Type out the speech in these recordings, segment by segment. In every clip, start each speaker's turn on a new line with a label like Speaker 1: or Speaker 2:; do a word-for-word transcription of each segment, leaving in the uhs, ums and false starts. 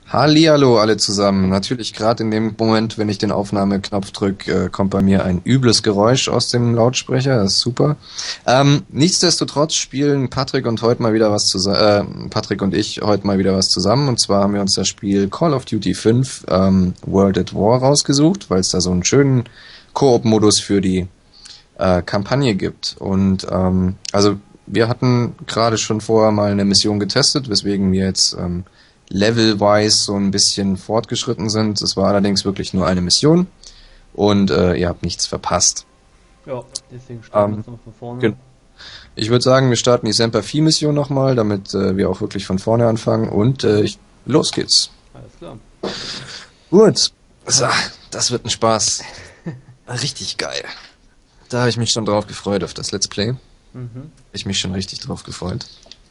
Speaker 1: Hallihallo alle zusammen. Natürlich gerade in dem Moment, wenn ich den Aufnahmeknopf drücke, äh, kommt bei mir ein übles Geräusch aus dem Lautsprecher. Das ist super. Ähm, nichtsdestotrotz spielen Patrick und heute mal wieder was zusammen. Äh, Patrick und ich heute mal wieder was zusammen. Und zwar haben wir uns das Spiel Call of Duty fünf ähm, World at War rausgesucht, weil es da so einen schönen Koop-Modus für die äh, Kampagne gibt. Und ähm, also wir hatten gerade schon vorher mal eine Mission getestet, weswegen wir jetzt ähm, level-wise so ein bisschen fortgeschritten sind. Es war allerdings wirklich nur eine Mission und äh, ihr habt nichts verpasst.
Speaker 2: Ja, deswegen starten
Speaker 1: Ähm,
Speaker 2: wir jetzt noch von vorne.
Speaker 1: Gen Ich würde sagen, wir starten die Semper vier-Mission nochmal, damit äh, wir auch wirklich von vorne anfangen und äh, ich, los geht's.
Speaker 2: Alles klar.
Speaker 1: Gut. So, das wird ein Spaß. Richtig geil. Da habe ich mich schon drauf gefreut auf das Let's Play.
Speaker 2: Mhm.
Speaker 1: Ich mich schon richtig drauf gefreut.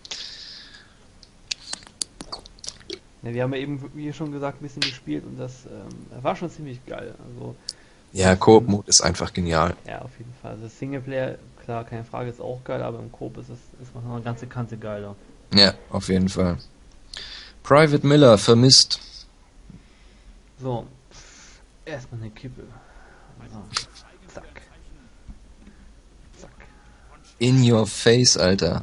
Speaker 2: Ja, wir haben ja eben, wie schon gesagt, ein bisschen gespielt und das ähm, war schon ziemlich geil. Also,
Speaker 1: Ja, Koop-Mode ist einfach genial.
Speaker 2: ja, auf jeden Fall. Also Singleplayer, klar, keine Frage, ist auch geil, aber im Coop ist es ist noch eine ganze Kante geiler.
Speaker 1: Ja, auf jeden Fall. Private Miller vermisst.
Speaker 2: So, erstmal eine Kippe. So, zack. Zack.
Speaker 1: In your face, Alter.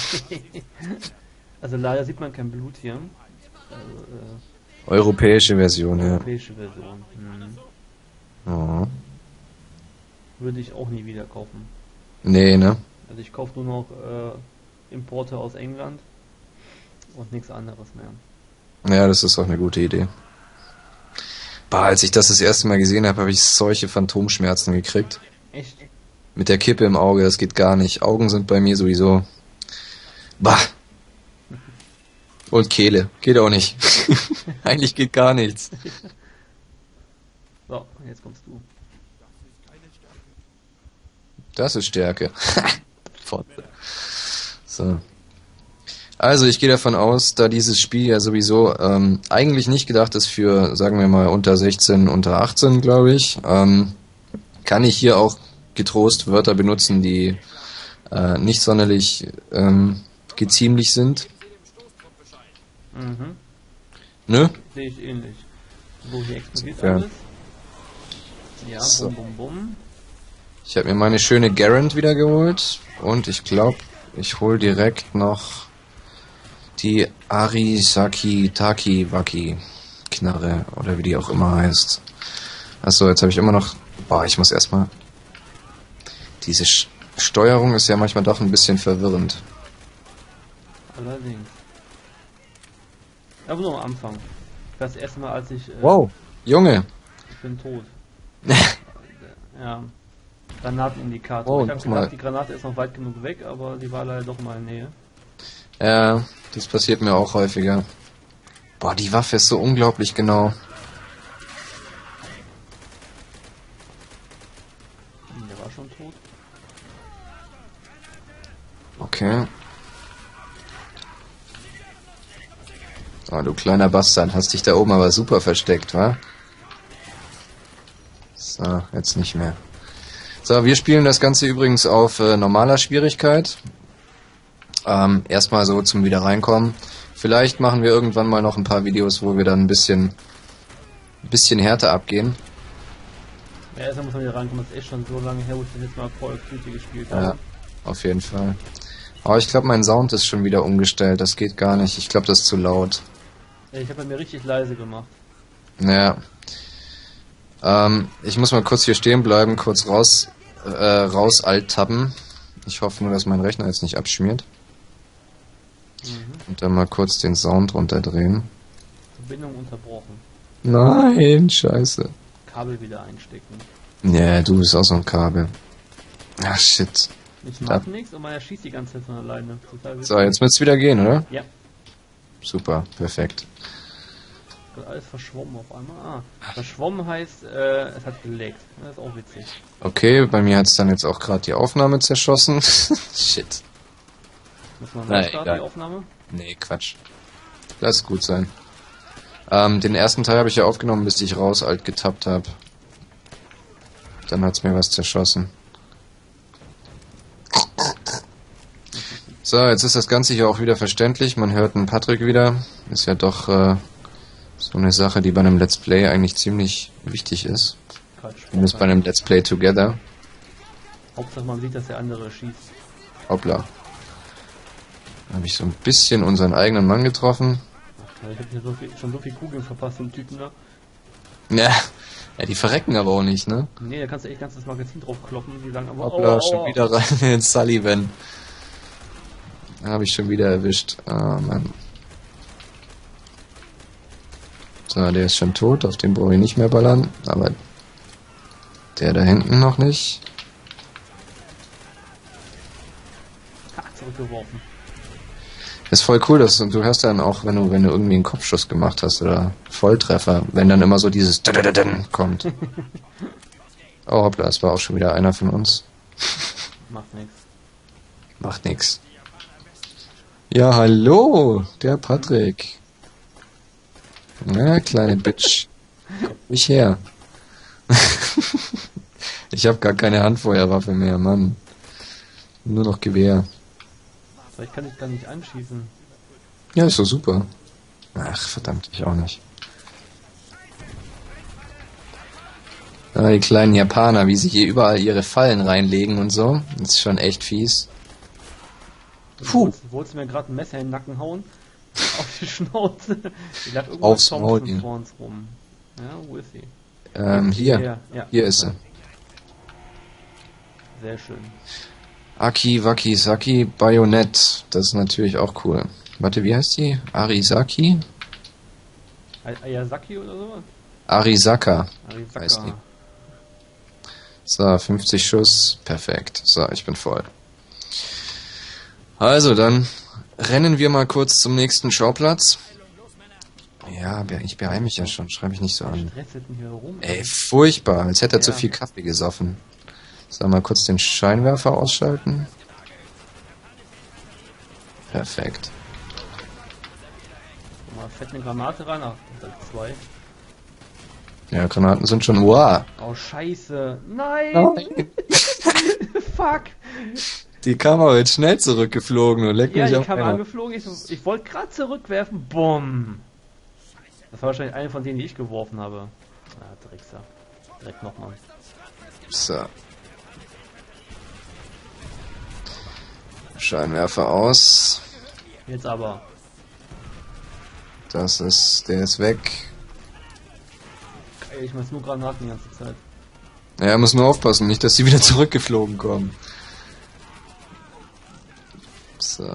Speaker 2: Also leider sieht man kein Blut hier. Also, äh,
Speaker 1: Europäische Version, ja.
Speaker 2: europäische Version. Mhm.
Speaker 1: Oh.
Speaker 2: Würde ich auch nie wieder kaufen.
Speaker 1: Nee, ne?
Speaker 2: Also ich kaufe nur noch äh, Importe aus England und nichts anderes mehr.
Speaker 1: Ja, das ist auch eine gute Idee. Bah, als ich das das erste Mal gesehen habe, habe ich solche Phantomschmerzen gekriegt.
Speaker 2: Echt?
Speaker 1: Mit der Kippe im Auge, das geht gar nicht. Augen sind bei mir sowieso... Bah! Und Kehle. Geht auch nicht. Eigentlich geht gar nichts.
Speaker 2: So, jetzt kommst du.
Speaker 1: Das ist Stärke. Fotze. So. Also ich gehe davon aus, da dieses Spiel ja sowieso ähm, eigentlich nicht gedacht ist für, sagen wir mal, unter sechzehn, unter achtzehn, glaube ich, ähm, kann ich hier auch getrost Wörter benutzen, die äh, nicht sonderlich ähm, geziemlich sind.
Speaker 2: Mhm.
Speaker 1: Ne?
Speaker 2: Sehe ich ähnlich. So, hier explodiert
Speaker 1: Ja.
Speaker 2: alles. Ja,
Speaker 1: So.
Speaker 2: bum bum bum.
Speaker 1: Ich habe mir meine schöne Garand wieder geholt und ich glaube, ich hole direkt noch die Arisaki Taki Waki Knarre oder wie die auch immer heißt. Achso, jetzt habe ich immer noch... Boah, ich muss erstmal... Diese Sch Steuerung ist ja manchmal doch ein bisschen verwirrend.
Speaker 2: Allerdings. Aber nur am Anfang. Das erste Mal, als ich... Äh,
Speaker 1: Wow, Junge!
Speaker 2: Ich bin tot. Ja. Granatenindikator.
Speaker 1: Oh,
Speaker 2: ich habe
Speaker 1: guck mal.
Speaker 2: gedacht, die Granate ist noch weit genug weg, aber die war leider doch mal in Nähe.
Speaker 1: Ja, das passiert mir auch häufiger. Boah, die Waffe ist so unglaublich genau.
Speaker 2: Hm, der war schon tot.
Speaker 1: Okay. Oh, du kleiner Bastard, hast dich da oben aber super versteckt, wa? So, jetzt nicht mehr. So, wir spielen das Ganze übrigens auf äh, normaler Schwierigkeit. Ähm, erstmal so zum wieder reinkommen. Vielleicht machen wir irgendwann mal noch ein paar Videos, wo wir dann ein bisschen, ein bisschen härter abgehen.
Speaker 2: Ja, erstmal muss man wieder reinkommen. Das ist echt schon so lange her, wo ich das jetzt mal Call of Duty gespielt
Speaker 1: Ja,
Speaker 2: habe.
Speaker 1: auf jeden Fall. Aber ich glaube, mein Sound ist schon wieder umgestellt. Das geht gar nicht. Ich glaube, das ist zu laut.
Speaker 2: Ja, ich habe bei mir richtig leise gemacht.
Speaker 1: Naja. Ähm, ich muss mal kurz hier stehen bleiben, kurz raus, äh, raus alt-tabben. Ich hoffe nur, dass mein Rechner jetzt nicht abschmiert.
Speaker 2: Mhm.
Speaker 1: Und dann mal kurz den Sound runterdrehen.
Speaker 2: Verbindung unterbrochen.
Speaker 1: Nein, scheiße.
Speaker 2: Kabel wieder einstecken.
Speaker 1: Ja, du bist auch so ein Kabel. Ach, shit.
Speaker 2: Ich
Speaker 1: Da-
Speaker 2: mach nichts und man erschießt die ganze Zeit von alleine. Total witzig.
Speaker 1: So, jetzt wird's wieder gehen, oder?
Speaker 2: Ja,
Speaker 1: Super, perfekt.
Speaker 2: wird alles verschwommen auf einmal. Ah, verschwommen heißt, äh, es hat geleckt. Das ist auch witzig.
Speaker 1: Okay, bei mir hat's dann jetzt auch gerade die Aufnahme zerschossen. Shit.
Speaker 2: Muss man
Speaker 1: Na,
Speaker 2: neu starten,
Speaker 1: egal.
Speaker 2: die Aufnahme?
Speaker 1: Nee, Quatsch. Lass gut sein. Ähm, den ersten Teil habe ich ja aufgenommen, bis ich raus alt getappt habe. Dann hat's mir was zerschossen. So, jetzt ist das Ganze hier auch wieder verständlich. Man hört einen Patrick wieder. Ist ja doch äh, So eine Sache, die bei einem Let's Play eigentlich ziemlich wichtig ist. Zumindest bei einem Let's Play Together.
Speaker 2: Hauptsache man sieht, dass der andere schießt.
Speaker 1: Hoppla. Da habe ich so ein bisschen unseren eigenen Mann getroffen.
Speaker 2: Ach, ich habe hier so viel, schon so viele Kugeln verpasst, den Typen da.
Speaker 1: Ja, ja, die verrecken aber auch nicht, ne?
Speaker 2: Nee, da kannst du echt ganzes Magazin drauf kloppen, die sagen aber
Speaker 1: Hoppla,
Speaker 2: oh,
Speaker 1: schon
Speaker 2: oh,
Speaker 1: wieder rein in Sullivan. Habe ich schon wieder erwischt. Ah, Mann. So, der ist schon tot, auf den brauche ich nicht mehr ballern, aber der da hinten noch nicht.
Speaker 2: Ha, zurückgeworfen.
Speaker 1: Ist voll cool, dass du, du hörst dann auch, wenn du, wenn du irgendwie einen Kopfschuss gemacht hast oder Volltreffer, wenn dann immer so dieses Dadadadadn kommt. Oh hoppla, das war auch schon wieder einer von uns.
Speaker 2: Macht nix.
Speaker 1: Macht nix. Ja, hallo, der Patrick. Na, kleine Bitch. Komm nicht her. Ich habe gar keine Handfeuerwaffe mehr, Mann. Nur noch Gewehr.
Speaker 2: Vielleicht kann ich da nicht anschießen.
Speaker 1: Ja, ist doch super. Ach, verdammt, ich auch nicht. Ah, die kleinen Japaner, wie sie hier überall ihre Fallen reinlegen und so. Das ist schon echt fies.
Speaker 2: Puh. Du wolltest mir gerade ein Messer in den Nacken hauen. Auf die Schnauze. Die lag irgendwo
Speaker 1: Aufs Maul, ja.
Speaker 2: vor uns rum. Ja, wo ist sie?
Speaker 1: Ähm, hier.
Speaker 2: Ja, ja.
Speaker 1: Hier ist sie.
Speaker 2: Sehr schön.
Speaker 1: Aki Waki Saki Bayonet. Das ist natürlich auch cool. Warte, wie heißt die? Arisaki?
Speaker 2: Ay- Ayasaki oder sowas?
Speaker 1: Arisaka
Speaker 2: Arisaka.
Speaker 1: heißt die. So, fünfzig Schuss. Perfekt. So, ich bin voll. Also, dann rennen wir mal kurz zum nächsten Schauplatz. Ja, ich beeile mich ja schon. Schreibe ich nicht so an.
Speaker 2: Stresset denn hier rum?
Speaker 1: Ey, furchtbar. Als hätte er
Speaker 2: Ja.
Speaker 1: zu viel Kaffee gesoffen. So, mal kurz den Scheinwerfer ausschalten. Perfekt.
Speaker 2: Mal fett eine Granate rein. Ach, das sind zwei.
Speaker 1: Ja, Granaten sind schon... Wow.
Speaker 2: Oh, scheiße. Nein!
Speaker 1: Nein.
Speaker 2: Fuck!
Speaker 1: Die Kamera ist schnell zurückgeflogen und leckt
Speaker 2: Ja,
Speaker 1: mich
Speaker 2: die
Speaker 1: auf
Speaker 2: kam
Speaker 1: Eier.
Speaker 2: angeflogen. Ich, ich wollte gerade zurückwerfen. Bumm! Das war wahrscheinlich eine von denen, die ich geworfen habe. Ah, Dreckser. Direkt nochmal.
Speaker 1: So. Scheinwerfer aus.
Speaker 2: Jetzt aber.
Speaker 1: Das ist... Der ist weg.
Speaker 2: Ey, ich mach nur Granaten die ganze Zeit.
Speaker 1: Ja, er muss nur aufpassen, nicht, dass sie wieder zurückgeflogen kommen. So.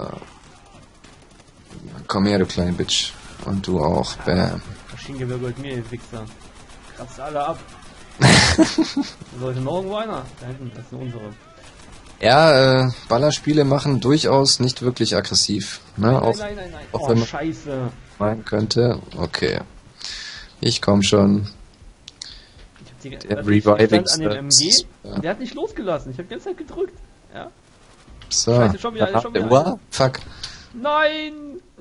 Speaker 1: Komm her, du kleine Bitch. Und du auch. Bam.
Speaker 2: Maschinengewehr gehört mir, ihr Wichser. Kratzt alle ab. Sollte noch irgendwo einer? Da hinten, das sind unsere.
Speaker 1: Ja, äh, Ballerspiele machen durchaus nicht wirklich aggressiv. Ne?
Speaker 2: Nein,
Speaker 1: Auch,
Speaker 2: nein, nein, nein.
Speaker 1: auch
Speaker 2: Oh,
Speaker 1: wenn man
Speaker 2: scheiße.
Speaker 1: meinen könnte. Okay. Ich komm schon.
Speaker 2: Ich hab die,
Speaker 1: Der
Speaker 2: also ich, ich
Speaker 1: Reviving
Speaker 2: stand an dem M G.
Speaker 1: Steps, ja.
Speaker 2: Der hat nicht losgelassen. Ich hab die ganze Zeit gedrückt. Ja.
Speaker 1: So.
Speaker 2: Scheiße, schon wieder,
Speaker 1: Ah,
Speaker 2: schon wieder.
Speaker 1: Wow, fuck.
Speaker 2: Nein!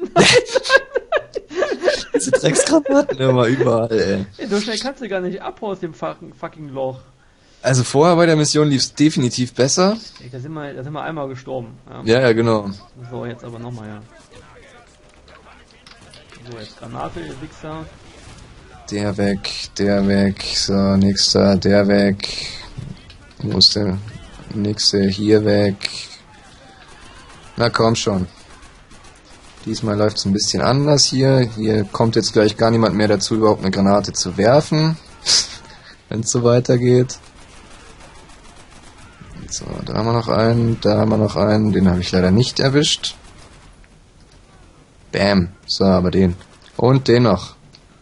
Speaker 1: Diese Drecksgranaten immer überall, ey.
Speaker 2: Ey, so schnell kannst du gar nicht ab aus dem fucking, fucking Loch.
Speaker 1: Also vorher bei der Mission lief es definitiv besser.
Speaker 2: Ey, da sind wir, da sind wir einmal gestorben. Ja.
Speaker 1: Ja, ja, genau.
Speaker 2: So, jetzt aber nochmal, ja. So, jetzt Granate, ihr Wichser.
Speaker 1: Der weg, der weg, so, nächster, der weg. Wo ist der nächste? Hier weg. Na komm schon. Diesmal läuft es ein bisschen anders hier. Hier kommt jetzt gleich gar niemand mehr dazu, überhaupt eine Granate zu werfen. Wenn es so weitergeht. So, da haben wir noch einen, da haben wir noch einen. Den habe ich leider nicht erwischt. Bam. So, aber den. Und den noch.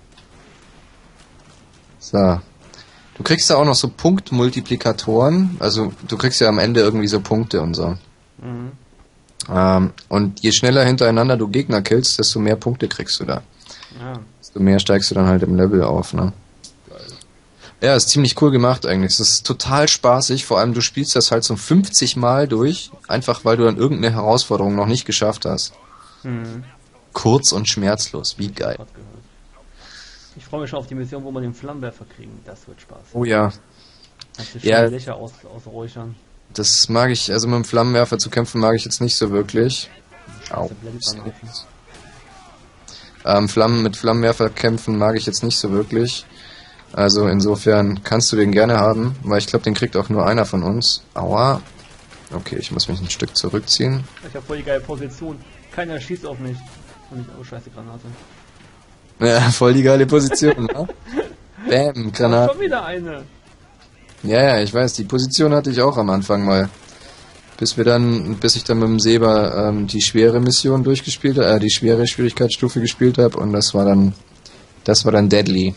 Speaker 1: So. Du kriegst ja auch noch so Punktmultiplikatoren. Also, du kriegst ja am Ende irgendwie so Punkte und so.
Speaker 2: Mhm.
Speaker 1: Ähm, und je schneller hintereinander du Gegner killst, desto mehr Punkte kriegst du da.
Speaker 2: Ja.
Speaker 1: Desto mehr steigst du dann halt im Level auf, ne? Ja, ist ziemlich cool gemacht eigentlich. Es ist total spaßig, vor allem du spielst das halt so fünfzig Mal durch, einfach weil du dann irgendeine Herausforderung noch nicht geschafft hast.
Speaker 2: Mhm.
Speaker 1: Kurz und schmerzlos, wie geil.
Speaker 2: Gott gehört. Ich freue mich schon auf die Mission, wo wir den Flammenwerfer kriegen. Das wird Spaß.
Speaker 1: Oh ja,
Speaker 2: Kannst du
Speaker 1: Ja.
Speaker 2: schon Löcher aus, ausräuchern.
Speaker 1: das mag ich, also mit dem Flammenwerfer zu kämpfen mag ich jetzt nicht so wirklich. Au.
Speaker 2: Blendbanaufen.
Speaker 1: Ähm, Flammen mit Flammenwerfer kämpfen mag ich jetzt nicht so wirklich. Also insofern kannst du den gerne haben, weil ich glaube, den kriegt auch nur einer von uns. Aua. Okay, ich muss mich ein Stück zurückziehen.
Speaker 2: Ich habe voll die geile Position. Keiner schießt auf mich. Und ich, oh scheiße, Granate.
Speaker 1: Ja, voll die geile Position, ne? Bam, Granate.
Speaker 2: Schon wieder eine.
Speaker 1: Ja, ja, ich weiß, die Position hatte ich auch am Anfang mal. Bis wir dann, bis ich dann mit dem Saber ähm, die schwere Mission durchgespielt habe, äh, die schwere Schwierigkeitsstufe gespielt habe und das war dann, das war dann deadly.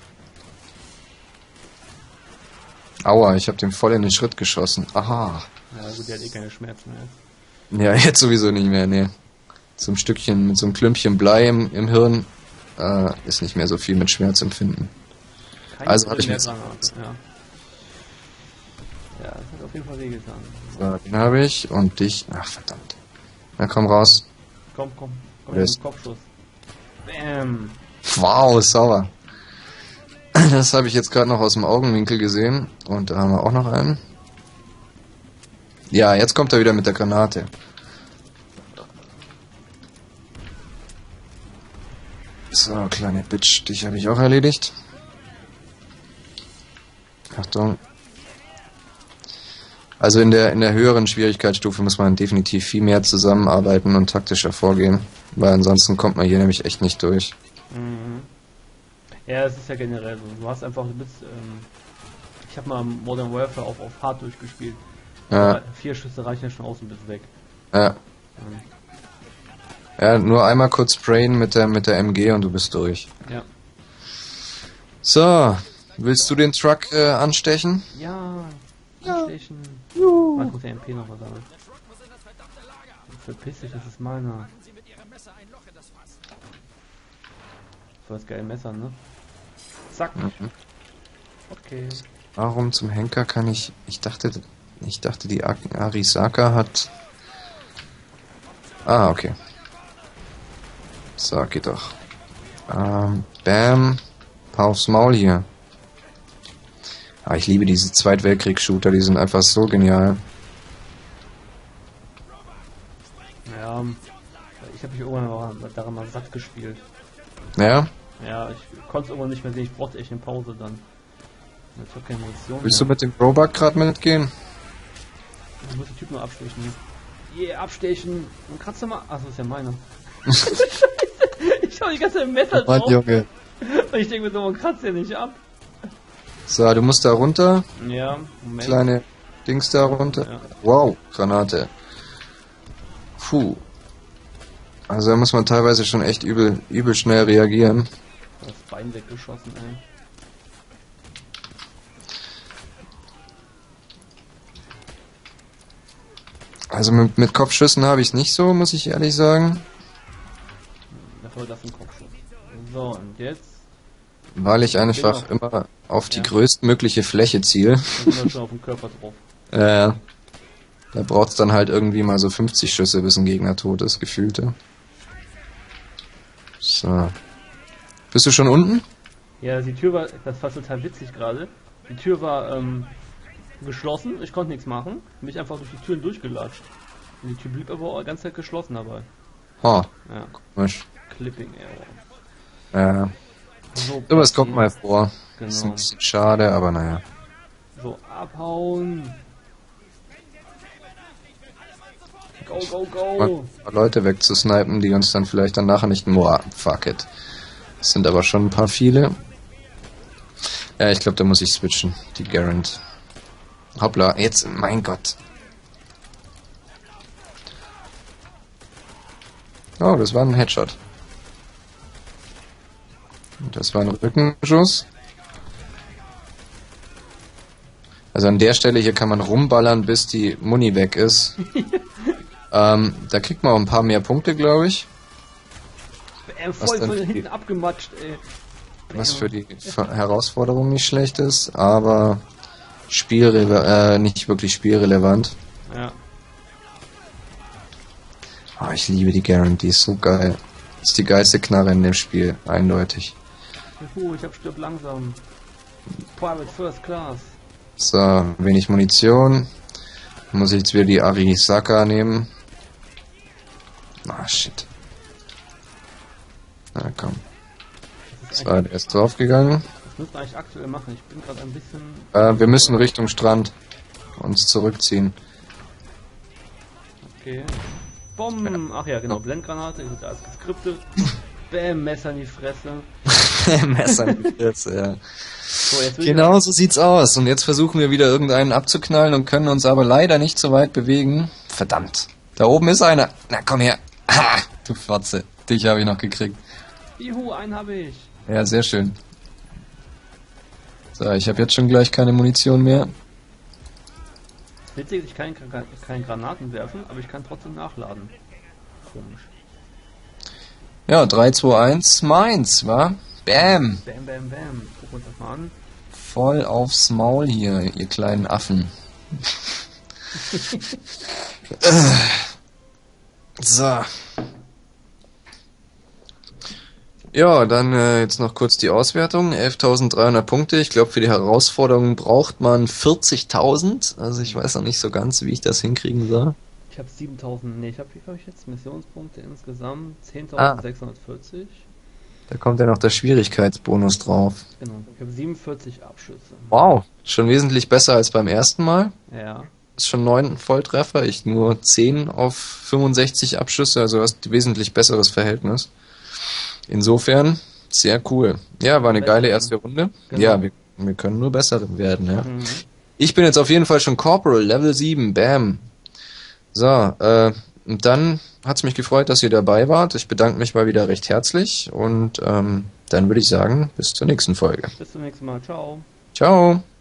Speaker 1: Aua, ich habe den voll in den Schritt geschossen. Aha.
Speaker 2: Ja gut, der hat eh keine Schmerzen mehr.
Speaker 1: Ja, jetzt sowieso nicht mehr, ne. So ein Stückchen, mit so einem Klümpchen Blei im, im Hirn äh, ist nicht mehr so viel mit Schmerzempfinden.
Speaker 2: Kein
Speaker 1: Also habe ich mir...
Speaker 2: Granate, ja. Ja, das hat auf jeden Fall wehgetan.
Speaker 1: So, den habe ich und dich... Ach, verdammt. Na, komm raus.
Speaker 2: Komm, komm. Komm,
Speaker 1: Yes.
Speaker 2: mit dem Kopfschuss. Bam.
Speaker 1: Wow, sauber. Das habe ich jetzt gerade noch aus dem Augenwinkel gesehen. Und da haben wir auch noch einen. Ja, jetzt kommt er wieder mit der Granate. So, kleine Bitch, dich habe ich auch erledigt. Achtung. Also in der in der höheren Schwierigkeitsstufe muss man definitiv viel mehr zusammenarbeiten und taktischer vorgehen, weil ansonsten kommt man hier nämlich echt nicht durch.
Speaker 2: Mhm. Ja, es ist ja generell so. Du hast einfach, du bist, ähm, ich habe mal Modern Warfare auf, auf Hard durchgespielt.
Speaker 1: Ja.
Speaker 2: Vier Schüsse reichen ja schon aus und bist weg.
Speaker 1: Ja.
Speaker 2: Mhm.
Speaker 1: Ja, nur einmal kurz sprayen mit der mit der M G und du bist durch.
Speaker 2: Ja.
Speaker 1: So, willst du den Truck äh, anstechen?
Speaker 2: Ja.
Speaker 1: Ja.
Speaker 2: Anstechen.
Speaker 1: Juhu.
Speaker 2: Mal, ich muss der M P noch was sagen. Verpiss dich, das ist meiner. So das geile Messer, ne? Zack.
Speaker 1: Mhm.
Speaker 2: Okay.
Speaker 1: Warum zum Henker kann ich... Ich dachte, ich dachte die Ar- Arisaka hat... Ah, okay. So, geht doch. Ähm, bam. Paar aufs Maul hier. Ah, ich liebe diese Zweitweltkriegs-Shooter, die sind einfach so genial.
Speaker 2: Ja, ich habe mich irgendwann mal daran mal satt gespielt.
Speaker 1: Ja?
Speaker 2: Ja, ich konnte es irgendwann nicht mehr sehen, ich brauchte echt eine Pause dann. Jetzt habe keine Munition
Speaker 1: Willst du
Speaker 2: mehr.
Speaker 1: mit dem Robot gerade mitgehen?
Speaker 2: Ich muss den Typ nur abstechen hier. Yeah, abstechen! Und kratzt du mal. Achso, ist ja meiner. Ich hau die ganze Zeit im Messer
Speaker 1: Mann,
Speaker 2: drauf.
Speaker 1: Junge.
Speaker 2: Und ich denke mir so, man kratzt ja nicht ab.
Speaker 1: So, du musst da runter.
Speaker 2: Ja, Moment.
Speaker 1: Kleine Dings da runter.
Speaker 2: Ja.
Speaker 1: Wow, Granate. Puh. Also da muss man teilweise schon echt übel, übel schnell reagieren.
Speaker 2: Das Bein weggeschossen, ey.
Speaker 1: Also mit, mit Kopfschüssen habe ich es nicht so, muss ich ehrlich sagen.
Speaker 2: Dafür das ein Kopfschuss. So, und jetzt
Speaker 1: Weil ich einfach
Speaker 2: Genau.
Speaker 1: immer auf die
Speaker 2: Ja.
Speaker 1: größtmögliche Fläche ziele.
Speaker 2: sind wir schon auf dem Körper drauf.
Speaker 1: Äh, da braucht es dann halt irgendwie mal so fünfzig Schüsse, bis ein Gegner tot ist, gefühlte. So. Bist du schon unten?
Speaker 2: Ja, die Tür war, das war total witzig gerade. Die Tür war ähm, geschlossen, ich konnte nichts machen. Mich einfach durch die Türen durchgelatscht. Und die Tür blieb aber auch die ganze Zeit geschlossen dabei.
Speaker 1: Ha,
Speaker 2: Ja,
Speaker 1: komisch.
Speaker 2: Clipping Error.
Speaker 1: Ja,
Speaker 2: So,
Speaker 1: sowas kommt mal vor. Ist ein
Speaker 2: Genau.
Speaker 1: bisschen schade, aber naja.
Speaker 2: So, abhauen. Go, go, go.
Speaker 1: Mal ein paar Leute wegzusnipen, die uns dann vielleicht dann nachher nicht nur fuck it. Es sind aber schon ein paar viele. Ja, ich glaube, da muss ich switchen. Die Garant. Hoppla, jetzt, mein Gott. Oh, das war ein Headshot. Und das war ein Rückenschuss. Also an der Stelle hier kann man rumballern, bis die Muni weg ist. ähm, da kriegt man auch ein paar mehr Punkte, glaube ich.
Speaker 2: Äh, voll
Speaker 1: dann
Speaker 2: von
Speaker 1: für die-
Speaker 2: hinten abgematscht, ey.
Speaker 1: Was für die Ver- Herausforderung nicht schlecht ist, aber spielrele äh, nicht wirklich spielrelevant.
Speaker 2: Ja.
Speaker 1: Oh, ich liebe die Garand, die ist so geil. Ist die geilste Knarre in dem Spiel, eindeutig.
Speaker 2: Juhu, ich hab stirb langsam. Private First Class.
Speaker 1: So, wenig Munition. Muss ich jetzt wieder die Arisaka nehmen. Ah, shit. Na komm.
Speaker 2: Das ist
Speaker 1: So, der ist draufgegangen.
Speaker 2: Das müssen wir eigentlich aktuell machen. Ich bin gerade ein bisschen...
Speaker 1: Äh, wir müssen Richtung Strand uns zurückziehen.
Speaker 2: Okay. Bomben! Ach ja, genau. Blendgranate. Ist alles geskriptet. Bäm, Messer in die Fresse.
Speaker 1: Messer in die Fresse, ja.
Speaker 2: So, jetzt will
Speaker 1: Genau so sieht's aus. Und jetzt versuchen wir wieder irgendeinen abzuknallen und können uns aber leider nicht so weit bewegen. Verdammt. Da oben ist einer. Na komm her. Ha, du Fotze. Dich habe ich noch gekriegt.
Speaker 2: Ich... Juhu, einen habe ich.
Speaker 1: Ja, sehr schön. So, ich habe jetzt schon gleich keine Munition mehr.
Speaker 2: Witzig, ich kann keine Granaten werfen, aber ich kann trotzdem nachladen. Komisch.
Speaker 1: Ja, drei, zwei, eins, meins, wa? Bam!
Speaker 2: Bam, bam, bam. Gucken uns das mal an.
Speaker 1: Voll aufs Maul hier, ihr kleinen Affen. So. Ja, dann äh, jetzt noch kurz die Auswertung. elftausenddreihundert Punkte. Ich glaube, für die Herausforderung braucht man vierzigtausend. Also ich weiß noch nicht so ganz, wie ich das hinkriegen soll.
Speaker 2: Ich habe siebentausend, nee, ich habe, wie habe ich jetzt Missionspunkte insgesamt? zehntausendsechshundertvierzig.
Speaker 1: Da kommt ja noch der Schwierigkeitsbonus drauf.
Speaker 2: Genau, ich habe siebenundvierzig Abschüsse.
Speaker 1: Wow, schon wesentlich besser als beim ersten Mal.
Speaker 2: Ja.
Speaker 1: Ist schon neun Volltreffer, ich nur zehn auf fünfundsechzig Abschüsse, also hast ein wesentlich besseres Verhältnis. Insofern, sehr cool. Ja, war eine
Speaker 2: Besser,
Speaker 1: geile erste Runde.
Speaker 2: Genau.
Speaker 1: Ja, wir, wir können nur bessere werden, ja.
Speaker 2: Mhm.
Speaker 1: Ich bin jetzt auf jeden Fall schon Corporal, Level sieben, bam. So, äh, und dann hat's mich gefreut, dass ihr dabei wart. Ich bedanke mich mal wieder recht herzlich und ähm, dann würde ich sagen, bis zur nächsten Folge.
Speaker 2: Bis zum nächsten Mal. Ciao.
Speaker 1: Ciao.